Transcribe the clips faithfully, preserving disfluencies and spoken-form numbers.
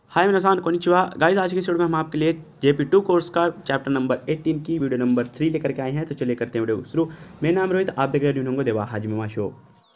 हाय मिनासान konnichiwa guys, आज की इस वीडियो में हम आपके लिए जेपी टू कोर्स का चैप्टर नंबर अठारह की वीडियो नंबर थ्री लेकर के आए हैं। तो चलिए करते हैं वीडियो शुरू। मेरा नाम रोहित, आप देख रहे हैं देवा हाजिमा शो।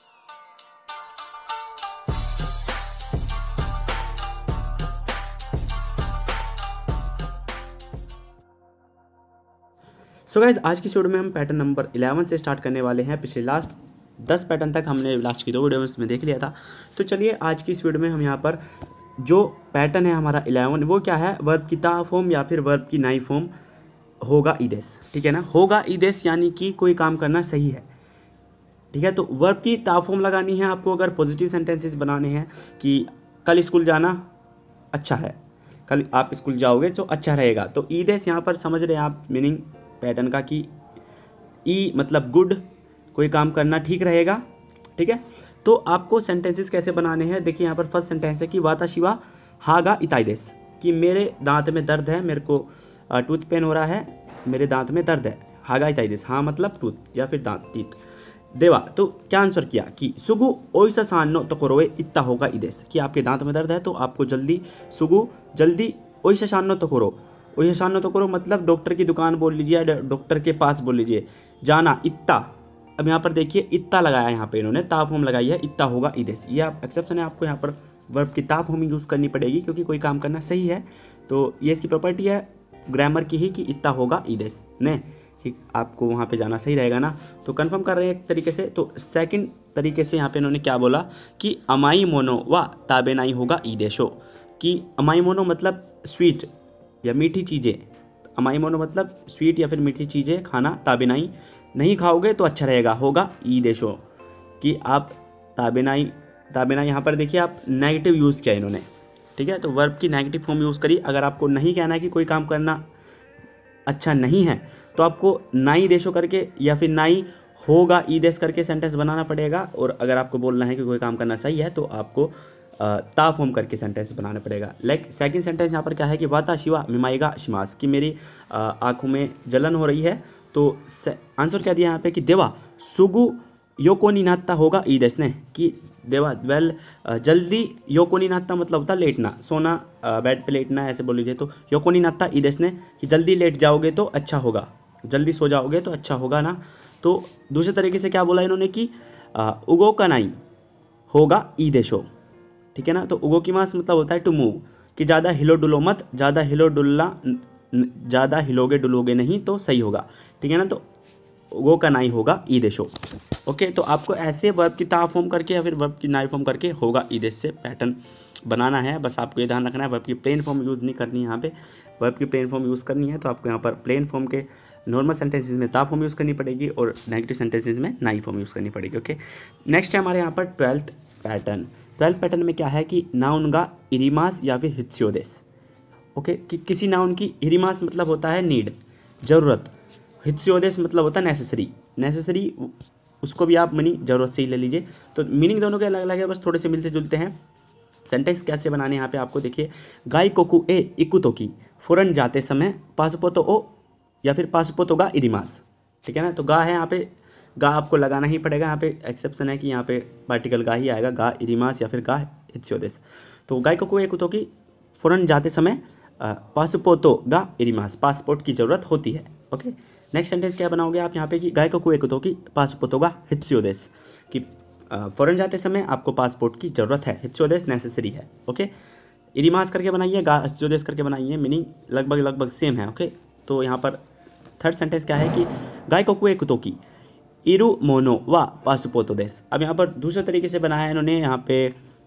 सो गाइस, आज की इस वीडियो में हम पैटर्न नंबर इलेवन से स्टार्ट करने वाले हैं। पिछले लास्ट दस पैटर्न तक हमने लास्ट की दो वीडियो में देख लिया था। तो चलिए आज की इस वीडियो में हम यहाँ पर जो पैटर्न है हमारा इलेवन, वो क्या है, वर्ब की ता फॉर्म या फिर वर्ब की नाई फॉर्म होगा ईदेस। ठीक है ना, होगा ईदेस यानी कि कोई काम करना सही है। ठीक है, तो वर्ब की ता फॉर्म लगानी है आपको अगर पॉजिटिव सेंटेंसेस बनाने हैं कि कल स्कूल जाना अच्छा है, कल आप स्कूल जाओगे तो अच्छा रहेगा। तो ईदेस यहाँ पर समझ रहे हैं आप मीनिंग पैटर्न का कि ई मतलब गुड, कोई काम करना ठीक रहेगा। ठीक है, तो आपको सेंटेंसेस कैसे बनाने हैं, देखिए यहाँ पर फर्स्ट सेंटेंस है कि वाता शिवा हागा इताइदेस, कि मेरे दांत में दर्द है, मेरे को टूथ पेन हो रहा है, मेरे दांत में दर्द है। हागा इताइदेस, हाँ मतलब टूथ या फिर दांत टीथ। देवा तो क्या आंसर किया कि सुगु ओइसा सानो तो करोए इतना होगा इदेस, कि आपके दांत में दर्द है तो आपको जल्दी सुगु जल्दी ओइसा सानो तो करो। ओइसा सानो तो करो मतलब डॉक्टर की दुकान बोल लीजिए, डॉक्टर के पास बोल लीजिए। जाना इत्ता, अब यहाँ पर देखिए इत्ता लगाया, यहाँ पे इन्होंने ता फॉर्म लगाई है, इत्ता होगा ईदेस। ये आप एक्सेप्शन है, आपको यहाँ पर वर्ब की ता फॉर्म यूज़ करनी पड़ेगी क्योंकि कोई काम करना सही है। तो ये इसकी प्रॉपर्टी है ग्रामर की ही कि इत्ता होगा ईदेस ने, कि आपको वहाँ पे जाना सही रहेगा ना। तो कंफर्म कर रहे हैं एक तरीके से। तो सेकंड तरीके से यहाँ पे इन्होंने क्या बोला कि अमाई मोनो व ताबेनाई होगा ईदेशो, कि अमाई मोनो मतलब स्वीट या मीठी चीज़ें, अमाई मोनो मतलब स्वीट या फिर मीठी चीज़ें खाना, ताबेनाई नहीं खाओगे तो अच्छा रहेगा, होगा ई देशो, कि आप ताबेनाई ताबेनाई यहाँ पर देखिए आप नेगेटिव यूज़ किया इन्होंने। ठीक है, तो वर्ब की नेगेटिव फॉर्म यूज़ करी। अगर आपको नहीं कहना है कि कोई काम करना अच्छा नहीं है तो आपको नाई देशो करके या फिर नाई होगा ई देश करके सेंटेंस बनाना पड़ेगा। और अगर आपको बोलना है कि कोई काम करना सही है तो आपको ता फॉर्म करके सेंटेंस बनाना पड़ेगा। लाइक सेकंड सेंटेंस यहाँ पर क्या है कि वाता शिवा मिमाएगा शिमास, कि मेरी आँखों में जलन हो रही है। तो आंसर क्या दिया यहाँ पे कि देवा सुगु योकोनी नाता होगा ईदेस ने, कि देवा वेल जल्दी योकोनी नाता मतलब होता लेटना, सोना, बेड पे लेटना ऐसे बोल लीजिए। तो योकोनी नाता ईदेस ने, कि जल्दी लेट जाओगे तो अच्छा होगा, जल्दी सो जाओगे तो अच्छा होगा ना। तो दूसरे तरीके से क्या बोला इन्होंने कि उगो कनाई होगा ईदेशो। ठीक है ना, तो उगो की मास मतलब होता है टू मूव, कि ज़्यादा हिलो डुलो मत, ज़्यादा हिलो डुल्ला ज़्यादा हिलोगे डुलोगे नहीं तो सही होगा। ठीक है ना, तो वो का नाई होगा ई देशो। ओके, तो आपको ऐसे वर्ब की ता फॉर्म करके या फिर वर्ब की नाई फॉर्म करके होगा ई देश से पैटर्न बनाना है। बस आपको ये ध्यान रखना है, वर्ब की प्लेन फॉर्म यूज़ नहीं करनी है। यहाँ पे वर्ब की प्लेन फॉर्म यूज़ करनी है तो आपको यहाँ पर प्लेन फॉर्म के नॉर्मल सेंटेंसेज में ता फॉर्म यूज़ करनी पड़ेगी और नेगेटिव सेंटेंसेज में नाई फॉर्म यूज़ करनी पड़ेगी। ओके, नेक्स्ट है हमारे यहाँ पर ट्वेल्थ पैटर्न। ट्वेल्थ पैटर्न में क्या है कि नाउन का इरिमास या फिर हित्स्योदेस। ओके okay, कि किसी नाउन की इरिमास मतलब होता है नीड, ज़रूरत, हित्स्योदेस मतलब होता है नेसेसरी। नेसेसरी उसको भी आप मीनिंग ज़रूरत से ही ले लीजिए। तो मीनिंग दोनों के अलग अलग है, बस थोड़े से मिलते जुलते हैं। सेंटेंस कैसे बनाने यहाँ पे आपको देखिए, गाय कोकू ए इकुतो की फ़ौरन जाते समय पासपोतो ओ या फिर पासपोतो गा इरिमास। ठीक है ना, तो गा है यहाँ पे, गा आपको लगाना ही पड़ेगा। यहाँ पे एक्सेप्शन है कि यहाँ पे पार्टिकल गा ही आएगा, गा इरिमास या फिर गा हित्स्योदेस। तो गाय कोकू ए इकुतो की फ़ौरन जाते समय पासपोर्टो गा इरिमास, पासपोर्ट की ज़रूरत होती है। ओके, नेक्स्ट सेंटेंस क्या बनाओगे आप यहाँ पे कि गाय को कुए कुतो की पासपोर्टो गा हित्स्योदेस, कि फ़ौरन जाते समय आपको पासपोर्ट की ज़रूरत है, हित्स्योदेस नेसेसरी है। ओके, इरिमास करके बनाइए, गा हित्स्योदेस करके बनाइए, मीनिंग लगभग लगभग सेम है। ओके, तो यहाँ पर थर्ड सेंटेंस क्या है कि गाय को कुए कुतो की इरु मोनो व पासपोर्टो देस। अब यहाँ पर दूसरे तरीके से बनाया है इन्होंने, यहाँ पे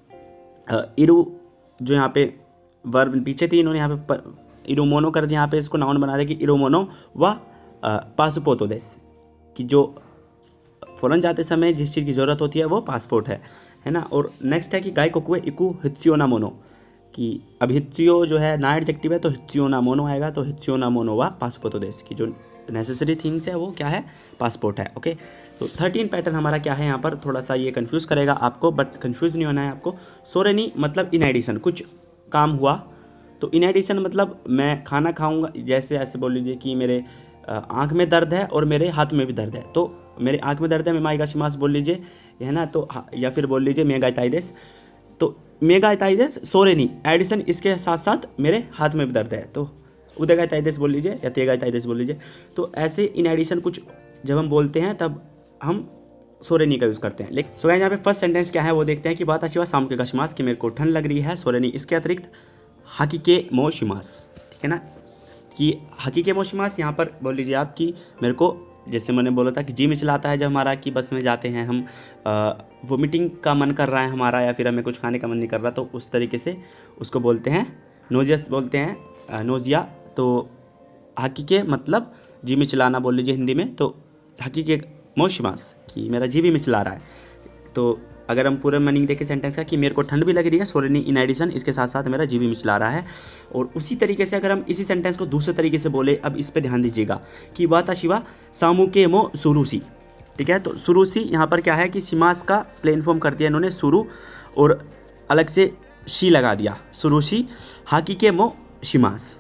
इरु जो यहाँ पे वर्ब पीछे थी, इन्होंने यहाँ पे इरोमोनो कर दिया, यहाँ पे इसको नाउन बना दिया कि इरोमोनो व पासपोर्टो देस, कि जो फ़ौरन जाते समय जिस चीज़ की ज़रूरत होती है वो पासपोर्ट है, है ना। और नेक्स्ट है कि गाय को कुए इकू हित्स्योना मोनो, कि अब हित्स्यो जो है ना एडजेक्टिव है तो हित्स्योना मोनो आएगा, तो हित्स्योना मोनो व पासपोर्टो देस, की जो नेसेसरी थिंग्स है वो क्या है, पासपोर्ट है। ओके, तो थर्टीन पैटर्न हमारा क्या है यहाँ पर, थोड़ा सा ये कंफ्यूज करेगा आपको, बट कंफ्यूज नहीं होना है आपको। सोरेनी मतलब इन एडिशन कुछ काम हुआ, तो इन एडिशन मतलब मैं खाना खाऊंगा, जैसे ऐसे बोल लीजिए कि मेरे आँख में दर्द है और मेरे हाथ में भी दर्द है, तो मेरे आँख में दर्द है मैं माइगा शिमास बोल लीजिए, है ना। तो या फिर बोल लीजिए मैं गाइताइदेस, तो मेगाइटाइदेस सोरेनी एडिशन इसके साथ साथ मेरे हाथ में भी दर्द है, तो उदेगाइटाइदेस बोल लीजिए या तेगाइटाइदेस बोल लीजिए। तो ऐसे इन एडिशन कुछ जब हम बोलते हैं तब हम सोरेनी का यूज़ करते हैं। लेकिन सो गाइस यहाँ पे फर्स्ट सेंटेंस क्या है वो देखते हैं कि बात अच्छी बात शाम के गशमास कि मेरे को ठंड लग रही है सोरेनी इसके अतिरिक्त हकीके मोशिमास, ठीक है ना, कि हकीके मोशिमास यहाँ पर बोल लीजिए आप कि मेरे को, जैसे मैंने बोला था कि जी में चलाता है जब हमारा कि बस में जाते हैं हम, वोमिटिंग का मन कर रहा है हमारा या फिर हमें कुछ खाने का मन नहीं कर रहा, तो उस तरीके से उसको बोलते हैं नोजियस बोलते हैं, नोजिया। तो हकीके मतलब जी में चलाना बोल लीजिए हिंदी में, तो हकीके मोशिमास कि मेरा जी भी में चला रहा है। तो अगर हम पूरा मीनिंग देखें सेंटेंस का कि मेरे को ठंड भी लग रही है सोरेनी इन एडिशन इसके साथ साथ मेरा जी भी मिचला रहा है। और उसी तरीके से अगर हम इसी सेंटेंस को दूसरे तरीके से बोले, अब इस पे ध्यान दीजिएगा कि वाता शिवा सामू के मो सुरुसी, ठीक है। तो सुरुसी यहाँ पर क्या है कि शिमास का प्लेन फॉर्म कर दिया इन्होंने सुरु और अलग से शी लगा दिया सुरुशी, हाकी के मो शिमास,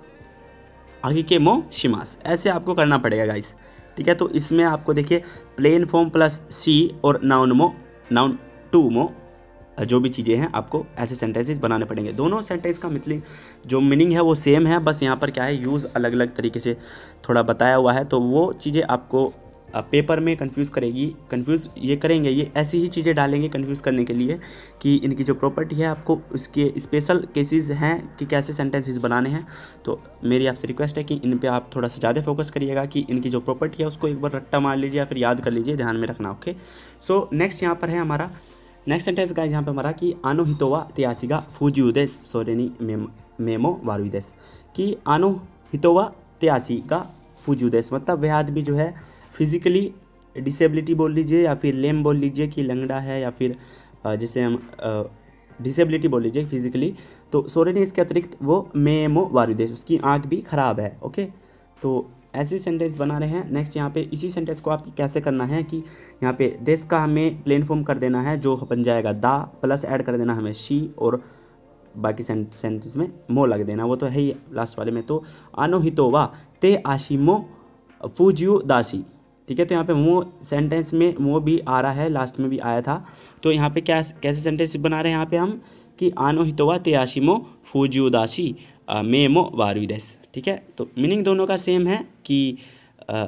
हाकी के मो शिमास, ऐसे आपको करना पड़ेगा गाइस, ठीक है। तो इसमें आपको देखिए प्लेन फॉर्म प्लस सी और नाउन मो नाउन टू मो जो भी चीज़ें हैं आपको ऐसे सेंटेंसेस बनाने पड़ेंगे। दोनों सेंटेंस का मतलब जो मीनिंग है वो सेम है, बस यहाँ पर क्या है यूज़ अलग अलग तरीके से थोड़ा बताया हुआ है। तो वो चीज़ें आपको पेपर में कंफ्यूज करेगी, कंफ्यूज ये करेंगे, ये ऐसी ही चीज़ें डालेंगे कंफ्यूज करने के लिए कि इनकी जो प्रॉपर्टी है आपको उसके स्पेशल केसेस हैं कि कैसे सेंटेंसेस बनाने हैं। तो मेरी आपसे रिक्वेस्ट है कि इन पे आप थोड़ा सा ज़्यादा फोकस करिएगा कि इनकी जो प्रॉपर्टी है उसको एक बार रट्टा मार लीजिए या फिर याद कर लीजिए, ध्यान में रखना। ओके, सो नेक्स्ट यहाँ पर है हमारा नेक्स्ट सेंटेंस का यहाँ पे हमारा कि आनो हितोवा त्यासिगा फूजियुदेस सोरेनी मेम मेमो वारुदेस, कि आनो हितोवा त्यासिगा फूजियुदेस मतलब वह आदमी जो है फिजिकली डिसेबिलिटी बोल लीजिए या फिर लेम बोल लीजिए कि लंगड़ा है या फिर जैसे हम डिसेबिलिटी बोल लीजिए फिजिकली, तो सोरेनी इसके अतिरिक्त वो मेमो वारुदेस उसकी आँख भी ख़राब है। ओके, तो ऐसे सेंटेंस बना रहे हैं। नेक्स्ट यहाँ पे इसी सेंटेंस को आप कैसे करना है कि यहाँ पे देश का हमें प्लेन फॉर्म कर देना है जो बन जाएगा दा, प्लस ऐड कर देना हमें शी और बाकी सेंटेंस में मो लग देना, वो तो है ही लास्ट वाले में। तो आनो हितोवा ते आशिमो फूजियो दासी, ठीक है। तो यहाँ पे मो सेंटेंस में मो भी आ रहा है, लास्ट में भी आया था। तो यहाँ पे क्या कैसे सेंटेंस बना रहे हैं यहाँ पे हम कि आनो हितोवा ते आशिमो फूजियो दासी मेमो वारुदेस, ठीक है। तो मीनिंग दोनों का सेम है कि आ,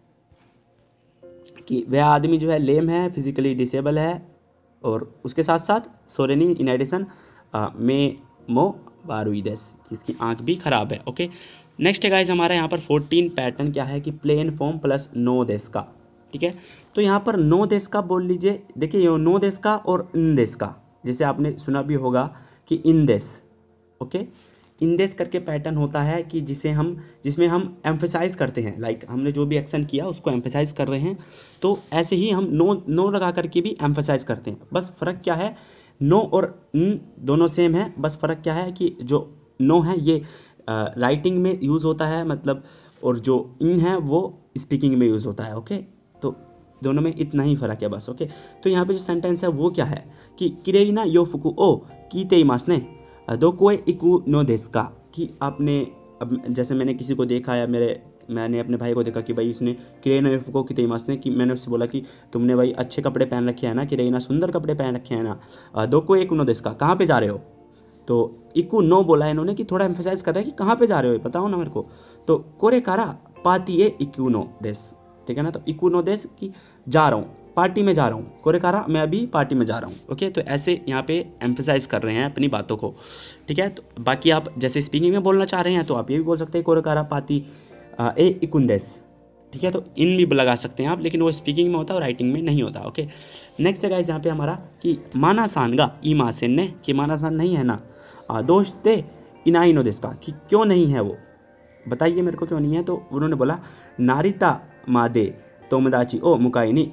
कि वह आदमी जो है लेम है, फिजिकली डिसेबल है और उसके साथ साथ सोरेनी इन एडिशन मेमो वारुदेस कि इसकी आंख भी खराब है। ओके, नेक्स्ट है गाइस हमारा यहाँ पर फोर्टीन पैटर्न क्या है कि प्लेन फॉर्म प्लस नो देश का, ठीक है। तो यहाँ पर नो देश का बोल लीजिए, देखिए ये नो देश का और इन देश का, जैसे आपने सुना भी होगा कि इन देश, ओके, इंदेश करके पैटर्न होता है कि जिसे हम जिसमें हम एम्फेसाइज करते हैं, लाइक हमने जो भी एक्शन किया उसको एम्फेसाइज कर रहे हैं, तो ऐसे ही हम नो नो लगा करके भी एम्फेसाइज करते हैं। बस फ़र्क क्या है, नो और न दोनों सेम है, बस फ़र्क क्या है कि जो नो है ये राइटिंग में यूज़ होता है मतलब, और जो इन है वो स्पीकिंग में यूज़ होता है। ओके, तो दोनों में इतना ही फ़र्क है बस। ओके, तो यहाँ पे जो सेंटेंस है वो क्या है कि किरेइना यो फुकु ओ कीते इमास ने दो कोई इकू नो देश का, कि आपने अब जैसे मैंने किसी को देखा या मेरे मैंने अपने भाई को देखा कि भाई उसने किरेइना यो फुकु कीते इमास ने, कि मैंने उससे बोला कि तुमने भाई अच्छे कपड़े पहन रखे हैं ना, किरेइना सुंदर कपड़े पहन रखे हैं ना, दो कोई इकू नो देश का, कहाँ पे जा रहे हो। तो इकू नो बोला इन्होंने कि थोड़ा एम्फेसाइज कर रहा है कि कहाँ पे जा रहे हो बताओ ना मेरे को। तो कोरे कारा पाती है इकू नो देश, ठीक है ना। तो इकू नो देश की जा रहा हूँ, पार्टी में जा रहा हूँ, कोरेकारा मैं अभी पार्टी में जा रहा हूँ। ओके, तो ऐसे यहाँ पे एम्फेसाइज कर रहे हैं अपनी बातों को, ठीक है। तो बाकी आप जैसे स्पीकिंग में बोलना चाह रहे हैं तो आप ये भी बोल सकते हैं कोरेकारा पाती ए इकुंदेस, ठीक है। तो इन भी लगा सकते हैं आप, लेकिन वो स्पीकिंग में होता है और राइटिंग में नहीं होता। ओके, नेक्स्ट है गाइस यहाँ पे हमारा कि माना सानगा ई मासेन ने, कि माना सान नहीं है ना, दोस्ते इनाई नो देश का, कि क्यों नहीं है वो, बताइए मेरे को क्यों नहीं है। तो उन्होंने बोला नारिता मादे तोमदाची ओ मुकाइनी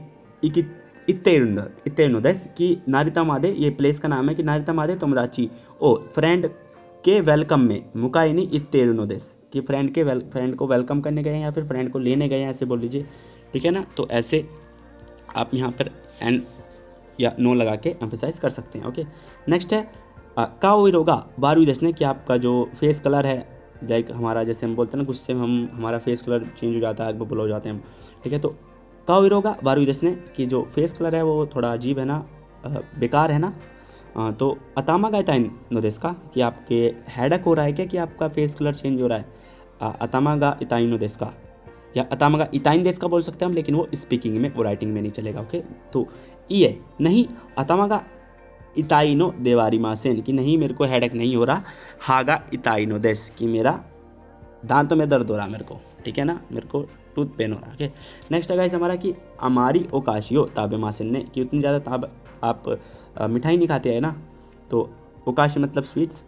इत्ते देश, कि नारिता मादे ये प्लेस का नाम है कि नारिता मादे तोमदाची ओ फ्रेंड के वेलकम में, मुकाइनी इत्ते देश कि फ्रेंड के वेल फ्रेंड को वेलकम करने गए हैं या फिर फ्रेंड को लेने गए हैं, ऐसे बोल लीजिए, ठीक है ना। तो ऐसे आप यहाँ पर एन या नो लगा के एम्फेसाइज कर सकते हैं। ओके, नेक्स्ट है काओविरोगा बारू देश ने, कि आपका जो फेस कलर है, लाइक हमारा जैसे हम बोलते हैं ना गुस्से में हम हमारा फेस कलर चेंज हो जाता है, आग बबूल हो जाते हैं हम, ठीक है। तो काओविरोगा बारू देश ने, कि जो फेस कलर है वो थोड़ा अजीब है ना, बेकार है ना, अ, तो अतामा का इताइन नो देस का, कि आपके हेडक हो रहा है क्या, कि आपका फेस कलर चेंज हो रहा है। अ, अतामा का इताइन नो देस का, या अतामा का इताइन देस का बोल सकते हैं हम, लेकिन वो स्पीकिंग में, वो राइटिंग में नहीं चलेगा। ओके, तो ये नहीं, अतामा का इताइनो देवारी मासेन, कि नहीं मेरे को हेडेक नहीं हो रहा। हागा इताइनो देस, कि मेरा दांतों में दर्द हो रहा है मेरे को, ठीक है ना, मेरे को टूथ पेन हो रहा है। ओके, नेक्स्ट है गाइस हमारा कि अमारी ओकाशियो ताबे मासेन ने, कि उतनी ज़्यादा ताब आप अ, मिठाई नहीं खाते हैं ना, तो ओकाशी मतलब स्वीट्स।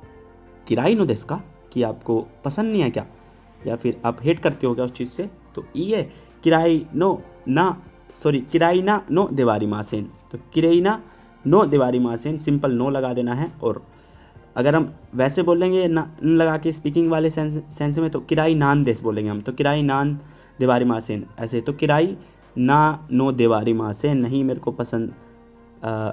किराई नो देस का, कि आपको पसंद नहीं है क्या, या फिर आप हेट करते हो क्या उस चीज़ से, तो ये किराई नो ना सॉरी किराई ना नो देवारी मासेन, तो किराई ना नो देवारी मासेन, सिंपल नो लगा देना है। और अगर हम वैसे बोलेंगे ना न लगा के स्पीकिंग वाले सेंस सेंस में, तो किराई नान देश बोलेंगे हम, तो किराई नान देवारी मासेन ऐसे, तो किराई ना नो देवारी मासेन, नहीं मेरे को पसंद आ,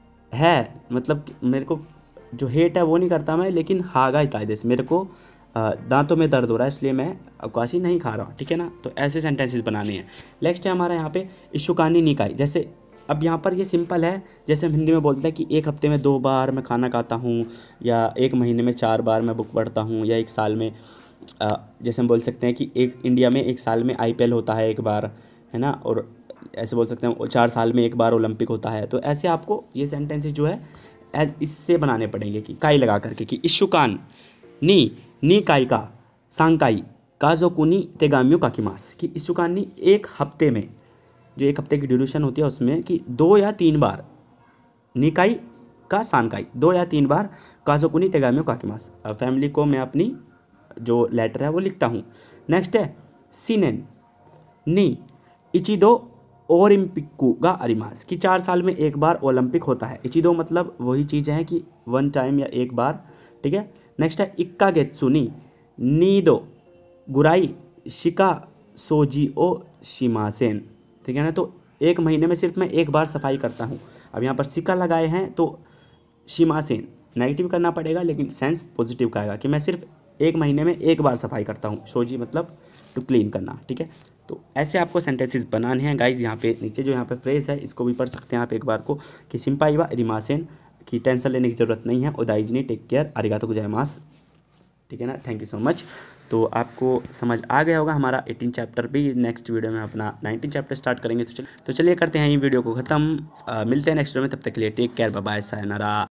है, मतलब कि मेरे को जो हेट है वो नहीं करता मैं, लेकिन हागा इताइदेस, मेरे को आ, दांतों में दर्द हो रहा है इसलिए मैं अवकाशी नहीं खा रहा हूँ, ठीक है ना। तो ऐसे सेंटेंसेस बनाने हैं। नेक्स्ट है हमारा यहाँ पे इशुकानी निकाई, जैसे अब यहाँ पर ये सिंपल है, जैसे हम हिंदी में बोलते हैं कि एक हफ्ते में दो बार मैं खाना खाता हूँ, या एक महीने में चार बार मैं बुक पढ़ता हूँ, या एक साल में अ, जैसे हम बोल सकते हैं कि एक इंडिया में एक साल में आईपीएल होता है एक बार, है ना, और ऐसे बोल सकते हैं चार साल में एक बार ओलंपिक होता है। तो ऐसे आपको ये सेंटेंसेस जो है ऐ- इससे बनाने पड़ेंगे, कि काई लगा करके, कि इशुकान नी नी काई का सांकाई काजोकुनी तेगामियो काकिमास, कि इशुकान नी एक हफ्ते में, जो एक हफ्ते की ड्यूरेशन होती है उसमें, कि दो या तीन बार, निकाई का सानकाई, दो या तीन बार काजोकुनी तेगामियो काकिमास, फैमिली को मैं अपनी जो लेटर है वो लिखता हूँ। नेक्स्ट है सीनेन नी इचिदो ओलंपिकू गा अरिमास, कि चार साल में एक बार ओलंपिक होता है। इचिदो मतलब वही चीज़ है कि वन टाइम या एक बार, ठीक है। नेक्स्ट है इक्का गेत्सुनी नीदो गुराई शिका सोजी ओ शिमासेन, ठीक है ना, तो एक महीने में सिर्फ मैं एक बार सफाई करता हूँ। अब यहाँ पर सिका लगाए हैं तो शिमासेन नेगेटिव करना पड़ेगा, लेकिन सेंस पॉजिटिव का आएगा, कि मैं सिर्फ एक महीने में एक बार सफाई करता हूँ। सोजी मतलब टू क्लीन करना, ठीक है। तो ऐसे आपको सेंटेंसेस बनाने हैं गाइज। यहाँ पे नीचे जो यहाँ पे फ्रेज है इसको भी पढ़ सकते हैं आप एक बार को, कि सिंपाई व रिमासेन, की टेंशन लेने की ज़रूरत नहीं है, ओदाइजनी टेक केयर अरिगातो गोजाइमास, ठीक है ना, थैंक यू सो मच। तो आपको समझ आ गया होगा हमारा एटीन चैप्टर भी। नेक्स्ट वीडियो में अपना नाइनटीन चैप्टर स्टार्ट करेंगे। तो चलिए तो चलिए करते हैं ये वीडियो को ख़त्म। मिलते हैं नेक्स्ट वीडियो में, तब तक के लिए take care, bye bye, sayonara.